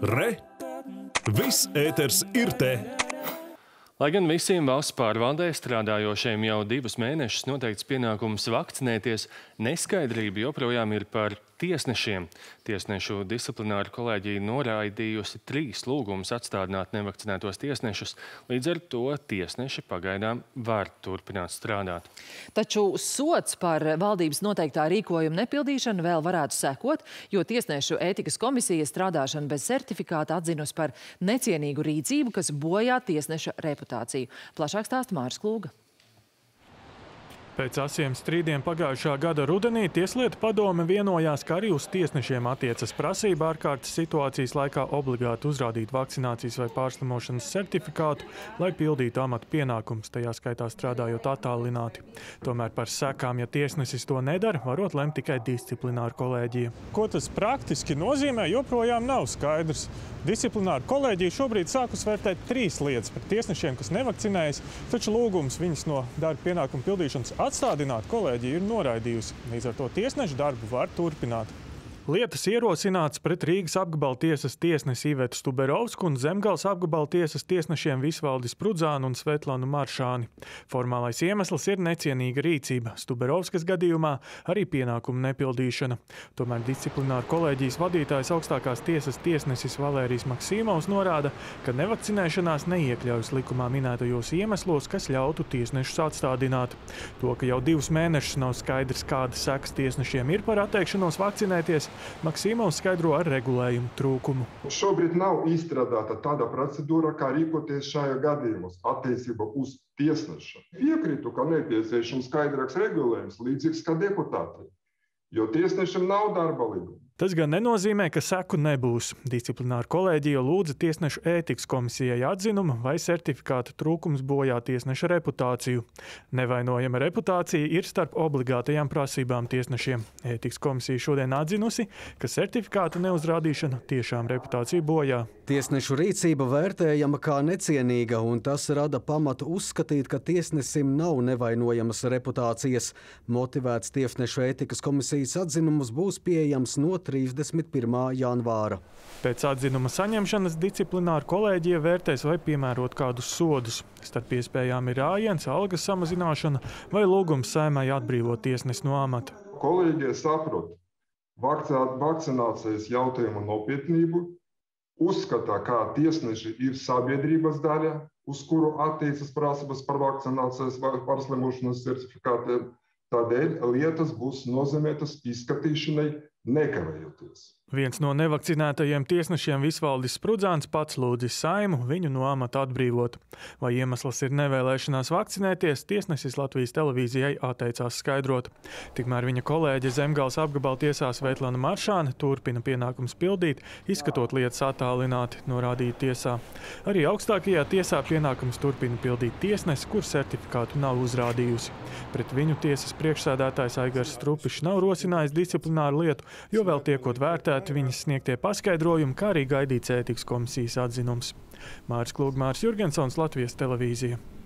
Re! Viss ēters ir te! Lai gan visiem valsts pārvaldē strādājošiem jau 2 mēnešus noteikts pienākums vakcinēties, neskaidrība joprojām ir par tiesnešiem. Tiesnešu disciplināra kolēģija noraidījusi 3 lūgumus atstādināt nevakcinētos tiesnešus, līdz ar to tiesneši pagaidām var turpināt strādāt. Taču sods par valdības noteiktā rīkojuma nepildīšanu vēl varētu sekot, jo tiesnešu ētikas komisija strādāšanu bez certifikāta atzinusi par necienīgu rīcību, kas bojā tiesneša reputāciju. Plašāk stāsta Māris Klūga. Pēc asiem strīdiem pagājušā gada rudenī Tieslietu padome vienojās, ka arī uz tiesnešiem attiecas prasība ārkārtas situācijas laikā obligāti uzrādīt vakcinācijas vai pārslimošanas certifikātu, lai pildītu amata pienākumus, tajā skaitā strādājot attālināti. Tomēr par sekām, ja tiesnesis to nedara, varot lemt tikai disciplināra kolēģija. Ko tas praktiski nozīmē, joprojām nav skaidrs. Disciplināra kolēģija šobrīd sākus vērtēt 3 lietas par tiesnešiem, kas nevakcinējas, taču lūgums viņus no darba pienākumu pildīšanas atstādināt kolēģija ir noraidījusi. Līdz ar to tiesnešu darbu var turpināt. Lietas ierosināts pret Rīgas apgabala tiesas tiesnesi Ivetu Stuberovsku un Zemgales apgabala tiesas tiesnešiem Visvaldis Prudzānu un Svetlanu Maršāni. Formālais iemesls ir necienīga rīcība. Stuberovskas gadījumā arī pienākumu nepildīšana. Tomēr disciplināra kolēģijas vadītājs augstākās tiesas tiesnesis Valērijs Maksīmovs norāda, ka nevakcinēšanās neiekļaujas likumā minētajos iemeslos, kas ļautu tiesnešus atstādināt. To, ka jau 2 mēnešus nav skaidrs, kādas sekas tiesnešiem ir par atteikšanos vakcinēties, Maksīmovs skaidro ar regulējumu trūkumu. Šobrīd nav izstrādāta tāda procedūra, kā rīkoties šajā gadījumos attiecībā uz tiesnešu. Piekrītu, ka nepieciešams skaidrāks regulējums, līdzīgs kā deputātiem, jo tiesnešam nav darba līguma. Tas gan nenozīmē, ka seku nebūs. Disciplināra kolēģija lūdza tiesnešu ētikas komisijai atzinumu, vai certifikāta trūkums bojā tiesneša reputāciju. Nevainojama reputācija ir starp obligātajām prasībām tiesnešiem. Ētikas komisija šodien atzinusi, ka certifikāta neuzrādīšana tiešām reputāciju bojā. Tiesnešu rīcība vērtējama kā necienīga, un tas rada pamatu uzskatīt, ka tiesnesim nav nevainojamas reputācijas. Motivēts tiesnešu ētikas komisijas atzinums būs pieejams no 31. janvāra. Pēc atzinuma saņemšanas disciplināra kolēģija vērtēs, vai piemērot kādus sodus. Starp iespējām ir rājiens, algas samazināšana vai lūgums Saeimai atbrīvot tiesnesi no amata. Kolēģija saprot vakcinācijas jautājumu nopietnību, uzskata, ka tiesneši ir sabiedrības daļa, uz kuru attiecas prasības par vakcinācijas vai pārslimošanas certifikātiem. Tādēļ lietas būs nozīmētas izskatīšanai nekavējoties. Viens no nevakcinētajiem tiesnešiem Visvaldis Prudzāns pats lūdzis Saimu viņu no amata atbrīvot. Vai iemesls ir nevēlēšanās vakcinēties, tiesnesis Latvijas televīzijai atteicās skaidrot. Tikmēr viņa kolēģe Zemgales apgabala tiesā Svetlana Maršāne turpina pienākums pildīt, izskatot lietas attālināti, norādīja tiesā. Arī augstākajā tiesā pienākums turpina pildīt tiesnesi, kur certifikātu nav uzrādījusi. Pret viņu tiesas priekšsēdētājs Aigars Strupišs nav rosinājis disciplināru lietu, jo vēl tiekot vērtēti viņas sniegtie paskaidrojumi, kā arī gaidīts ētikas komisijas atzinums. Māris Klūga, Māris Jurgensons, Latvijas televīzija.